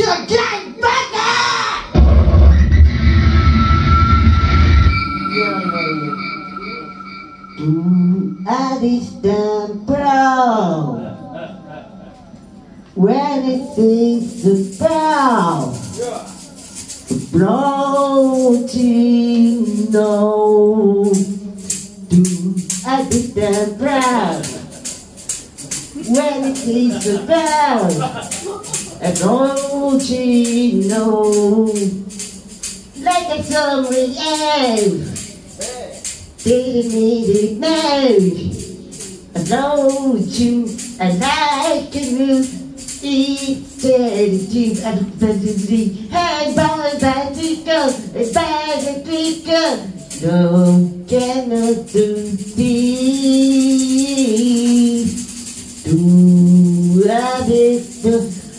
Distant brown when it is brown approaching no to a distant brown when it is brown approaching no like a summer air didn't need it now. I know you and I can move each day to adversity. Hey, boy, back to go, back to go. No cannot do this. Do this.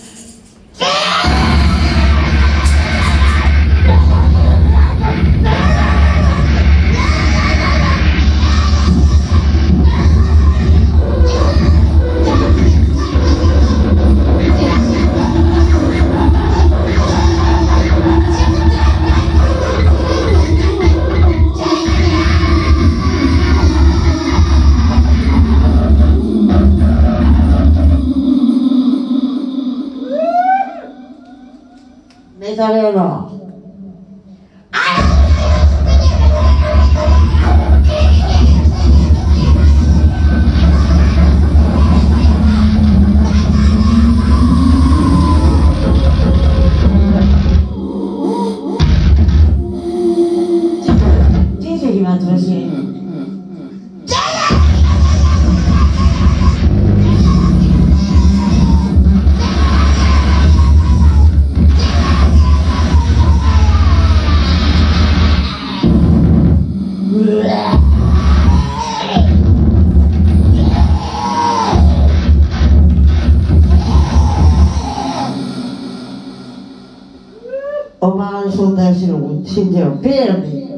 誰の人生決まってほしい。お前の存在しろ死んでよベールに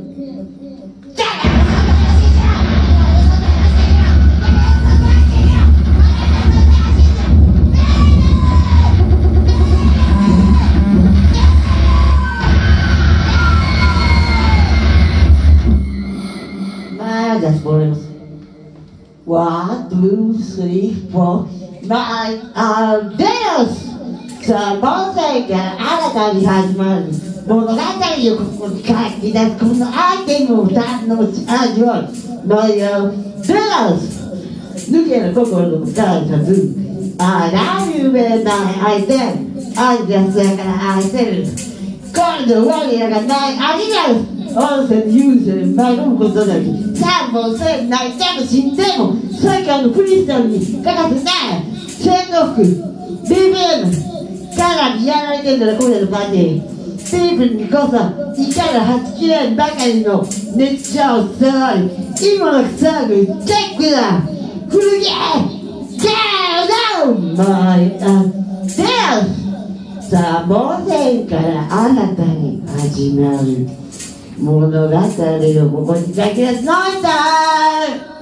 まあじゃあスポールます1、2、3、4、9、あデスさあ、盆栽から新たに始まる物語をここに書き出すこのアイテムを2つのうち味わうのよデス抜ける心の深いタズーあらゆるない相手愛ですやから愛せる今度我らがないありがとう温泉優勢に迷うことなき3本線泣いても死んでも最下のクリスタルに欠かせない戦国リベンかなりやられてんだな今夜のパーティースティーブンにこそいかがはちきれんばかりの熱唱を伝わり今の草ぐチェックだ古着ゲードマイアデスさあ門前から新たに始まる物語をここに書き出すのんだ